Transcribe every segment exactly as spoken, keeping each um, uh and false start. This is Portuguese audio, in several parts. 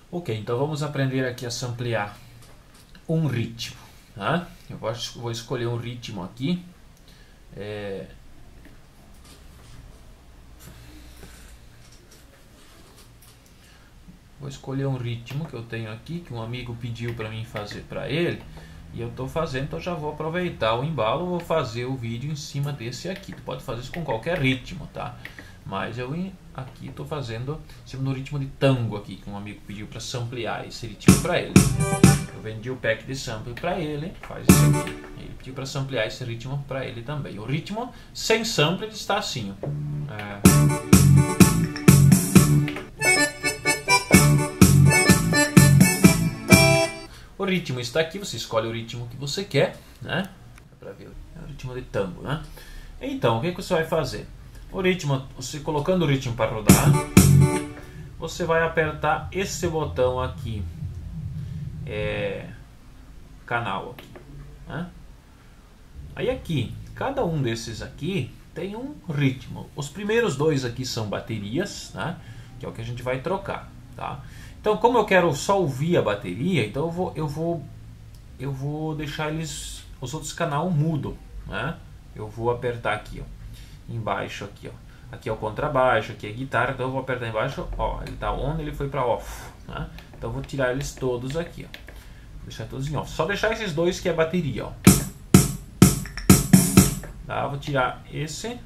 Ok, então vamos aprender aqui a samplear um ritmo, tá? Eu vou, vou escolher um ritmo aqui. É... Vou escolher um ritmo que eu tenho aqui, que um amigo pediu para mim fazer para ele. E eu estou fazendo, então já vou aproveitar o embalo, vou fazer o vídeo em cima desse aqui. Tu pode fazer isso com qualquer ritmo, tá? Mas eu aqui estou fazendo em cima do ritmo de tango aqui, que um amigo pediu para samplear esse ritmo para ele. Eu vendi o pack de sample para ele, faz isso aqui. Ele pediu para samplear esse ritmo para ele também. O ritmo sem sample está assim, ó. É... O ritmo está aqui, você escolhe o ritmo que você quer, né? Para ver, é o ritmo de tango, né? Então, o que, que você vai fazer? O ritmo, você colocando o ritmo para rodar, você vai apertar esse botão aqui, é, canal aqui, né? Aí aqui, cada um desses aqui tem um ritmo. Os primeiros dois aqui são baterias, né? Que é o que a gente vai trocar, tá? Então, como eu quero só ouvir a bateria, então eu vou, eu vou, eu vou deixar eles, os outros canal mudo, né? Eu vou apertar aqui, ó, embaixo aqui, ó. Aqui é o contrabaixo, aqui é a guitarra, então eu vou apertar embaixo, ó, ele tá on, ele foi para off, né? Então eu vou tirar eles todos aqui, ó. Vou deixar todos em off. Só deixar esses dois que é a bateria, ó. Tá? Vou tirar esse.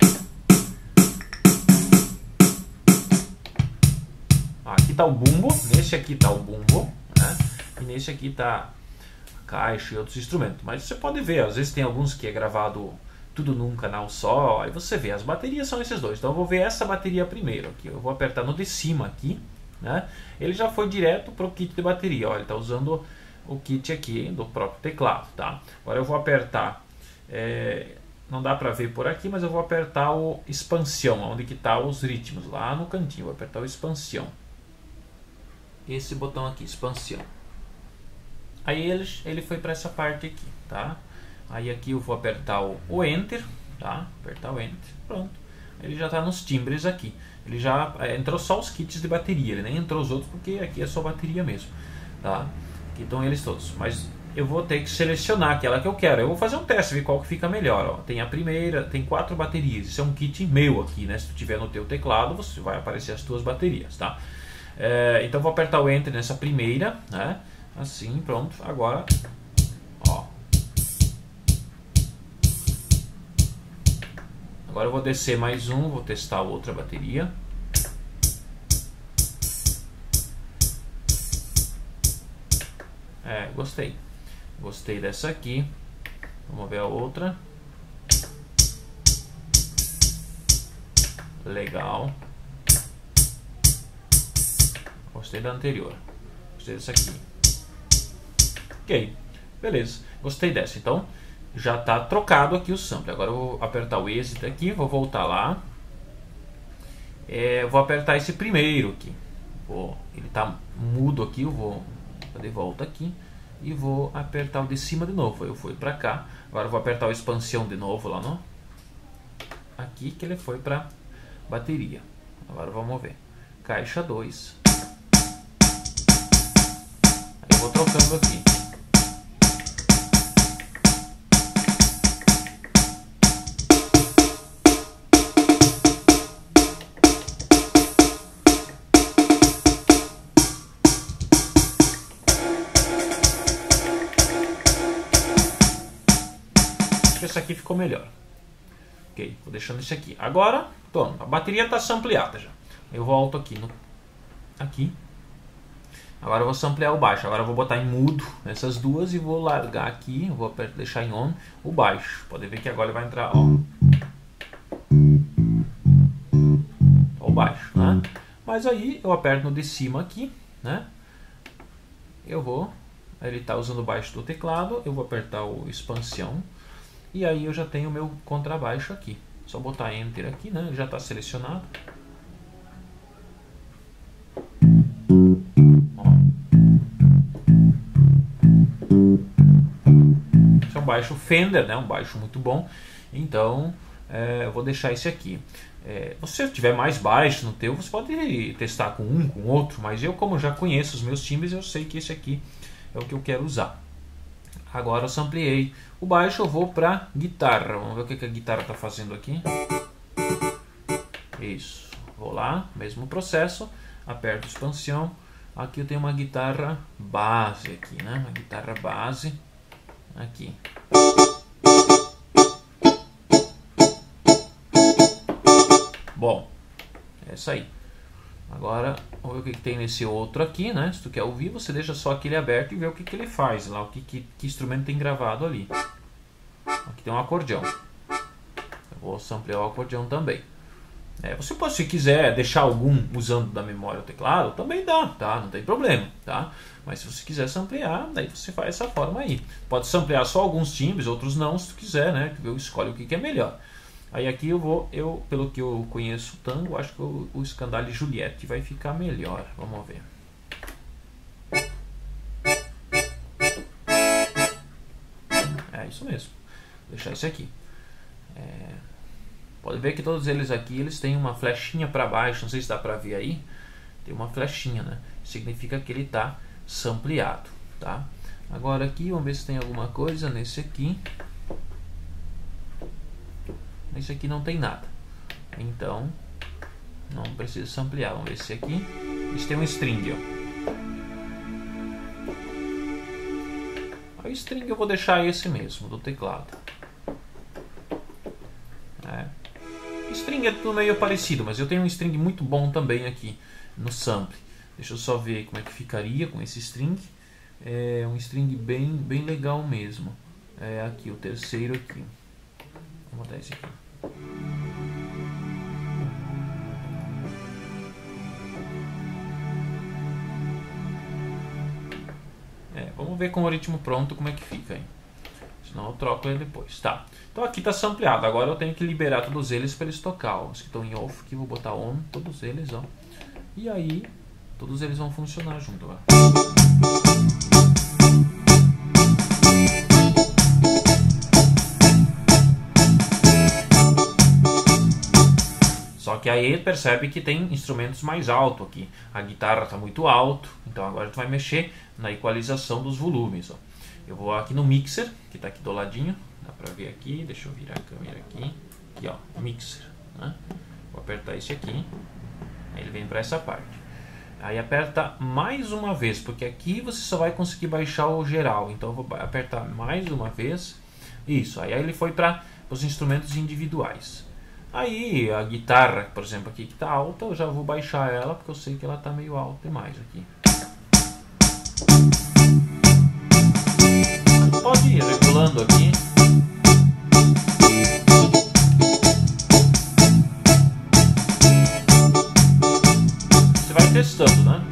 Aqui está o bumbo, nesse aqui está o bumbo, né? E nesse aqui está a caixa e outros instrumentos. Mas você pode ver, às vezes tem alguns que é gravado tudo num canal só, aí você vê, as baterias são esses dois. Então eu vou ver essa bateria primeiro, aqui. Eu vou apertar no de cima aqui, né? Ele já foi direto para o kit de bateria, ó, ele está usando o kit aqui do próprio teclado, tá? Agora eu vou apertar, é, não dá para ver por aqui, mas eu vou apertar o expansão, onde que tá os ritmos, lá no cantinho, vou apertar o expansão. Esse botão aqui, expansão. Aí ele, ele foi para essa parte aqui, tá? Aí aqui eu vou apertar o, o Enter, tá? Apertar o Enter, pronto. Ele já está nos timbres aqui. Ele já é, entrou só os kits de bateria, ele nem entrou os outros porque aqui é só bateria mesmo, tá? Aqui estão eles todos, mas eu vou ter que selecionar aquela que eu quero. Eu vou fazer um teste, ver qual que fica melhor, ó. Tem a primeira, tem quatro baterias. Isso é um kit meu aqui, né? Se tu tiver no teu teclado, você vai aparecer as tuas baterias, tá? É, então vou apertar o Enter nessa primeira, né? Assim, pronto. Agora, ó. Agora eu vou descer mais um, vou testar a outra bateria. É, gostei. Gostei dessa aqui. Vamos ver a outra. Legal. Gostei da anterior. Gostei dessa aqui. Ok, beleza. Gostei dessa. Então já está trocado aqui o sample. Agora eu vou apertar o Exit aqui. Vou voltar lá. É, vou apertar esse primeiro aqui. Vou, ele está mudo aqui. Eu vou de volta aqui. E vou apertar o de cima de novo. Eu fui para cá. Agora eu vou apertar o expansão de novo lá no. Aqui que ele foi para bateria. Agora vamos ver. Caixa dois. Eu vou trocando aqui. Acho que esse aqui ficou melhor. Ok, vou deixando esse aqui. Agora, toma, a bateria está sampleada já. Eu volto aqui no aqui. Agora eu vou samplear o baixo. Agora eu vou botar em mudo essas duas e vou largar aqui. Eu vou deixar em on o baixo. Pode ver que agora ele vai entrar, ó. O baixo, né? Mas aí eu aperto no de cima aqui, né? Eu vou. Ele está usando o baixo do teclado. Eu vou apertar o expansão. E aí eu já tenho o meu contrabaixo aqui. Só botar Enter aqui, né? Ele já está selecionado. Esse é um baixo Fender, né? Um baixo muito bom. Então, é, eu vou deixar esse aqui. É, se você tiver mais baixo no teu, você pode testar com um, com outro, mas eu, como já conheço os meus timbres, eu sei que esse aqui é o que eu quero usar. Agora eu sampleei o baixo, eu vou para guitarra. Vamos ver o que, que a guitarra está fazendo aqui. Isso, vou lá, mesmo processo, aperto expansão. Aqui eu tenho uma guitarra base aqui, né? Uma guitarra base aqui. Bom, é isso aí. Agora, vamos ver o que, que tem nesse outro aqui, né? Se tu quer ouvir, você deixa só aquele aberto e vê o que, que ele faz lá, o que, que, que instrumento tem gravado ali. Aqui tem um acordeão. Eu vou samplear o acordeão também. É, você pode, se quiser, deixar algum usando da memória o teclado, também dá, tá? Não tem problema, tá? Mas se você quiser samplear, daí você faz essa forma aí. Pode samplear só alguns timbres, outros não, se tu quiser, né? Eu escolho o que, que é melhor. Aí aqui eu vou, eu, pelo que eu conheço o tango, acho que o, o Scandale Juliette vai ficar melhor. Vamos ver. É isso mesmo. Vou deixar esse aqui. É, pode ver que todos eles aqui, eles têm uma flechinha para baixo, não sei se dá para ver aí. Tem uma flechinha, né? Significa que ele está sampleado, tá? Agora aqui, vamos ver se tem alguma coisa nesse aqui. Esse aqui não tem nada, então não precisa samplear. Vamos ver esse aqui. Esse tem um string, ó. O string eu vou deixar esse mesmo, do teclado. É. String é tudo meio parecido, mas eu tenho um string muito bom também aqui no sample. Deixa eu só ver como é que ficaria com esse string. É um string bem, bem legal mesmo. É aqui, o terceiro aqui. Vou botar esse aqui. É, vamos ver com o ritmo pronto como é que fica aí. Senão eu troco ele depois. Tá. Então aqui está sampleado. Agora eu tenho que liberar todos eles para eles tocar. Ó. Os que estão em off aqui, vou botar on, todos eles, ó. E aí, todos eles vão funcionar junto, ó. Só que aí ele percebe que tem instrumentos mais altos aqui. A guitarra está muito alto, então agora tu vai mexer na equalização dos volumes. Ó. Eu vou aqui no mixer, que está aqui do ladinho. Dá para ver aqui, deixa eu virar a câmera aqui. Aqui ó, mixer. Né? Vou apertar esse aqui, aí ele vem para essa parte. Aí aperta mais uma vez, porque aqui você só vai conseguir baixar o geral. Então eu vou apertar mais uma vez. Isso, aí ele foi para os instrumentos individuais. Aí a guitarra, por exemplo, aqui que está alta, eu já vou baixar ela, porque eu sei que ela está meio alta demais aqui. Pode ir regulando aqui. Você vai testando, né?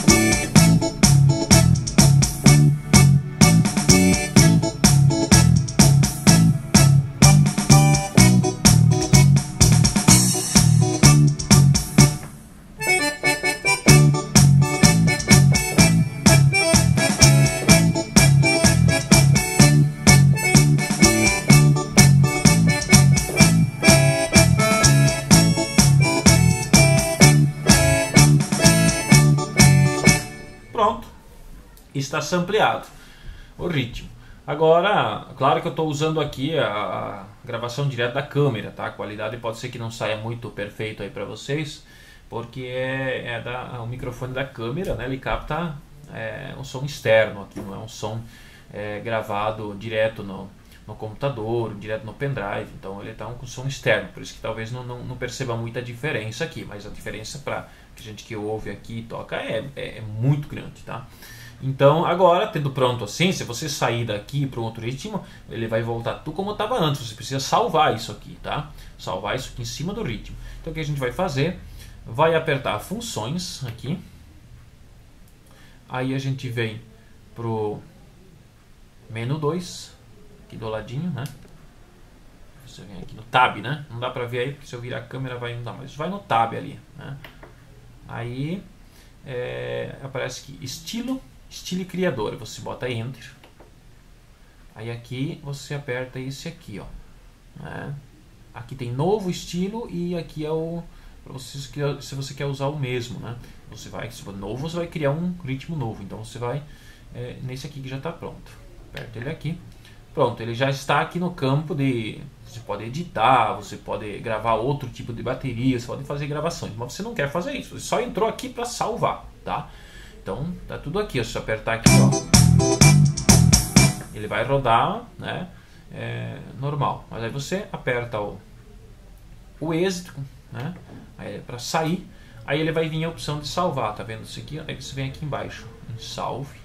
Pronto, está sampleado o ritmo. Agora, claro que eu estou usando aqui a, a gravação direto da câmera, tá? A qualidade pode ser que não saia muito perfeito aí para vocês, porque é, é da, o microfone da câmera, né? Ele capta é, um som externo aqui, não é um som é, gravado direto no, no computador, direto no pendrive. Então ele está com som externo, por isso que talvez não, não, não perceba muita diferença aqui, mas a diferença para a gente que ouve aqui e toca é, é, é muito grande, tá? Então agora, tendo pronto assim, se você sair daqui para um outro ritmo, ele vai voltar tudo como estava antes. Você precisa salvar isso aqui, tá? Salvar isso aqui em cima do ritmo. Então o que a gente vai fazer? Vai apertar funções aqui. Aí a gente vem pro menu dois, aqui do ladinho, né? Você vem aqui no tab, né? Não dá pra ver aí, porque se eu virar a câmera vai não dar, mas vai no tab ali, né? Aí é, aparece aqui estilo, estilo criador, você bota enter. Aí aqui você aperta esse aqui, ó, né? aqui tem novo estilo e aqui é o para você se você quer usar o mesmo, né? Você vai, se for novo, você vai criar um ritmo novo. Então você vai é, nesse aqui que já está pronto. Aperta ele aqui. Pronto, ele já está aqui no campo de... Você pode editar, você pode gravar outro tipo de bateria, você pode fazer gravações. Mas você não quer fazer isso, você só entrou aqui para salvar, tá? Então tá tudo aqui, é só apertar aqui, ó. Ele vai rodar, né? É, normal. Mas aí você aperta o, o êxito, né? Aí para sair. Aí ele vai vir a opção de salvar, tá vendo isso aqui? Aí você vem aqui embaixo em salve.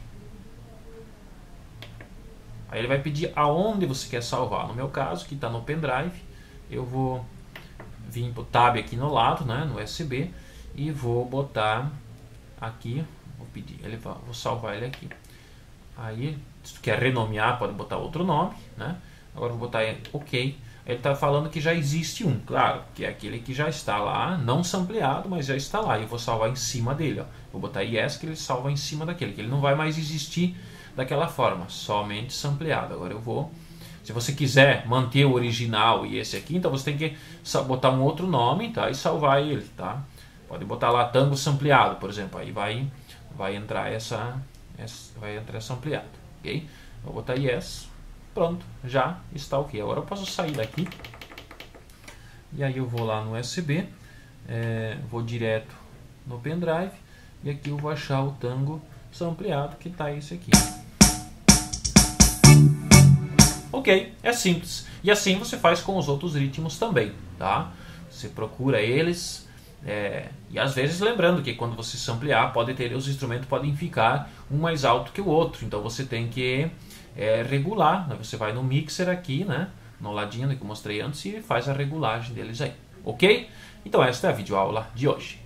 Aí ele vai pedir aonde você quer salvar. No meu caso, que está no pendrive, eu vou vir para o tab aqui no lado, né, no U S B, e vou botar aqui, vou pedir, ele vai, vou salvar ele aqui. Aí, se tu quer renomear, pode botar outro nome, né? Agora vou botar ele, OK. Ele está falando que já existe um, claro, que é aquele que já está lá, não sampleado, mas já está lá. E eu vou salvar em cima dele, ó. Vou botar yes, que ele salva em cima daquele, que ele não vai mais existir daquela forma, somente sampleado. Agora eu vou, se você quiser manter o original e esse aqui, então você tem que botar um outro nome, tá? E salvar ele, tá? Pode botar lá Tango sampleado, por exemplo, aí vai, vai entrar essa, essa vai entrar sampleado, ok? Vou botar yes. Pronto, já está ok. Agora eu posso sair daqui. E aí eu vou lá no U S B. É, vou direto no pendrive. E aqui eu vou achar o Tango sampleado, que está esse aqui. Ok, é simples. E assim você faz com os outros ritmos também, tá? Você procura eles. É, e às vezes lembrando que quando você samplear, pode ter, os instrumentos podem ficar um mais alto que o outro. Então você tem que... É regular, né? Você vai no mixer aqui, né? No ladinho que eu mostrei antes e faz a regulagem deles aí, ok? Então esta é a videoaula de hoje.